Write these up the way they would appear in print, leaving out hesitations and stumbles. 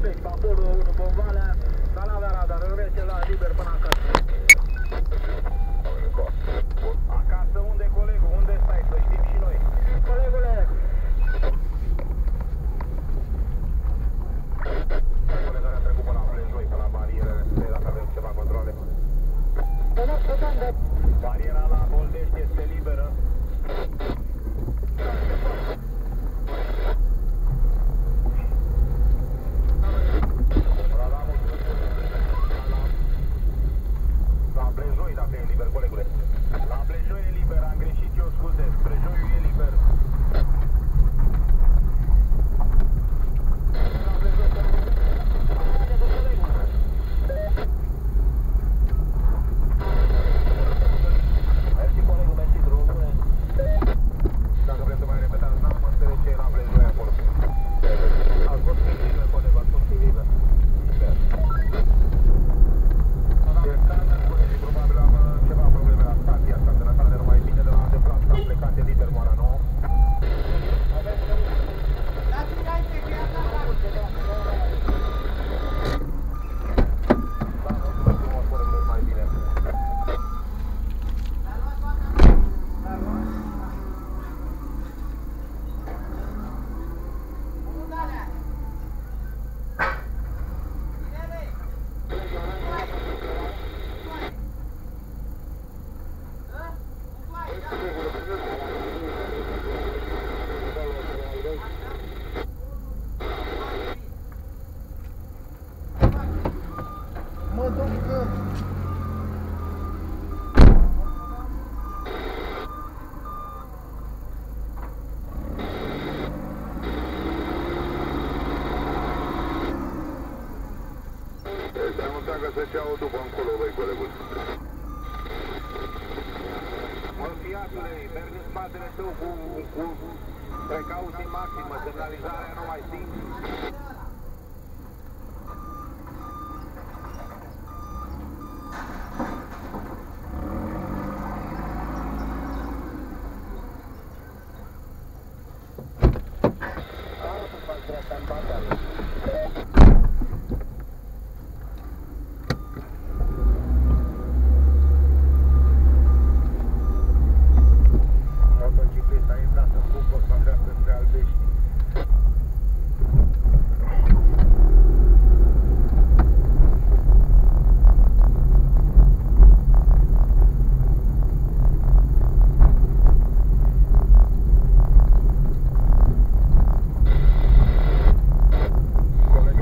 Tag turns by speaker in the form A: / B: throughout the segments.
A: București, Apollo 1 Bombalea, dar n-avea radar, în rece la liber până acasă. Acasă unde, colegul? Unde stai? Să știm și noi. Colegule! Colegarea a trecut până la Plejoi, pe la barieră, dacă avem ceva controle. Bariera la Boldești este liberă. La Plejoi, dacă e liber, colegule. La Plejoi e liber, am greșit eu, scuze. Plejoiul e liber. La Plejoi, mersi, colegul, mersi, drumul bune. Dacă vreți să mai repetați, n-am înțeles ce e la Plejoi acolo. Ați fost fi liber, colegul, ați fost fi liber. Probabil am ceva probleme la stația asta, de la care nu mai bine de la deplasat, am plecat de liber moara nouă.
B: Mă duc că...
C: Este anunțat că se ceau după încolo, băi, colegul.
A: Mă, fiatule, mergi în spatele tău cu precauție maximă, semnalizarea nu mai stingi. Motociclista a intrat în bucur, mă dreaptă spre Albești. Colega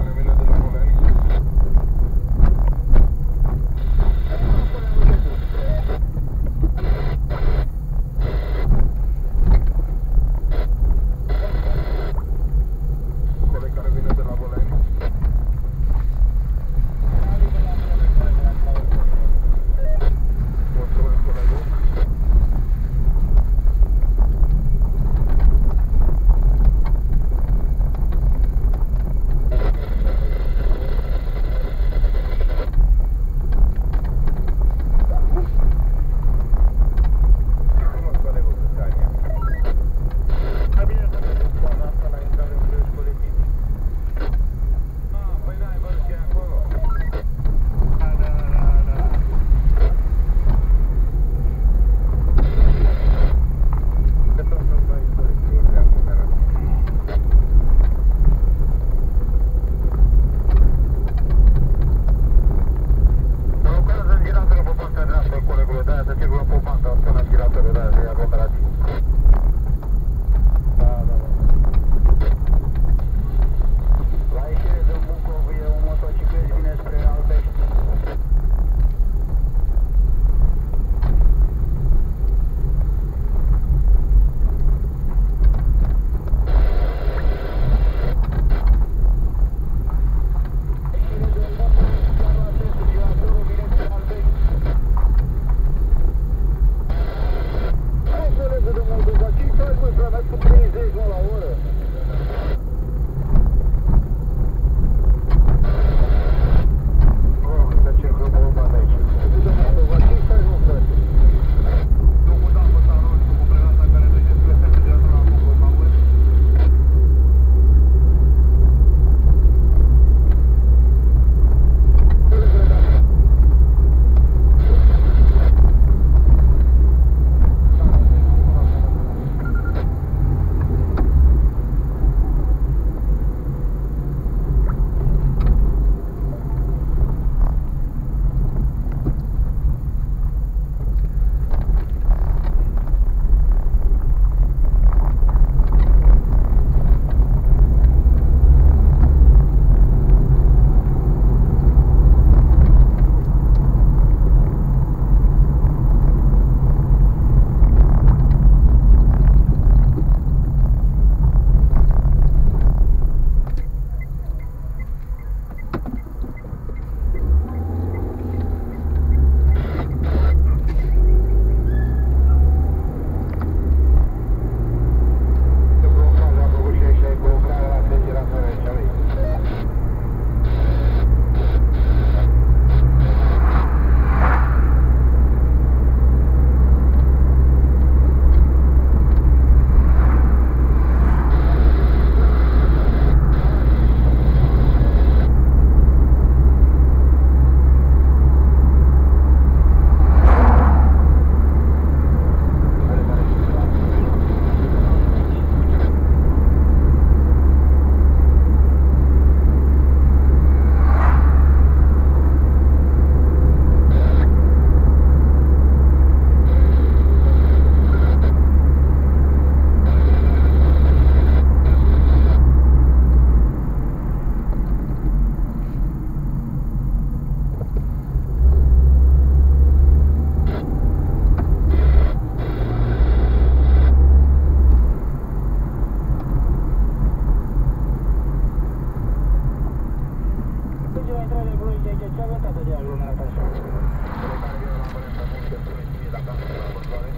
A: Ce a votat de diagonul în așa? Cele care vin la Valența Munte, spuneți-mi dacă am la păstoare.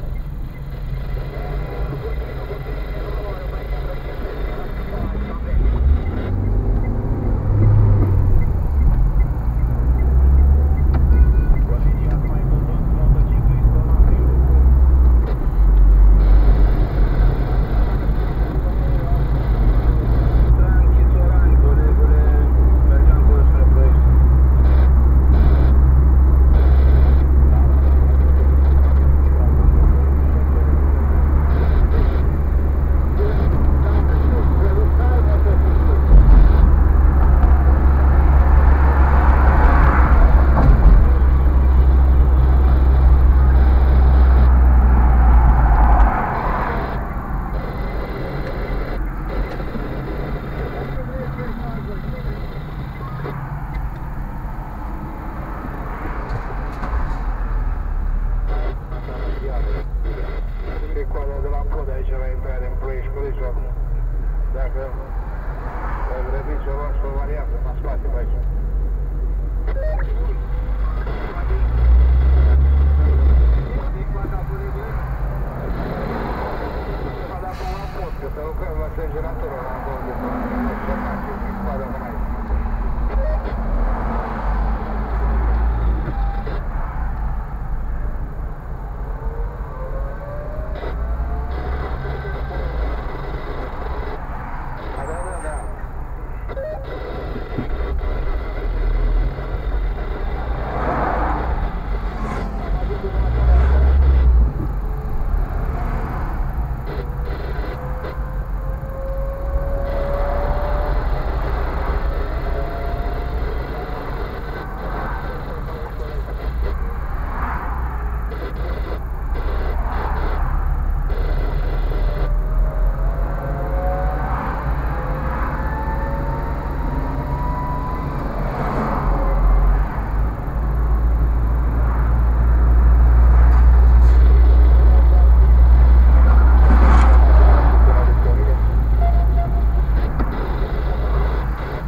A: Dacă îl reduci o luați pe variantă, în spate, pe aici. M-a dat până la pot, că să lucrăm la generatorul la 2 de până. Ce face în spadă până aici?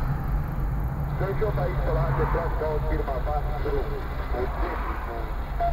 A: Aici la de plasă ca o firma 4,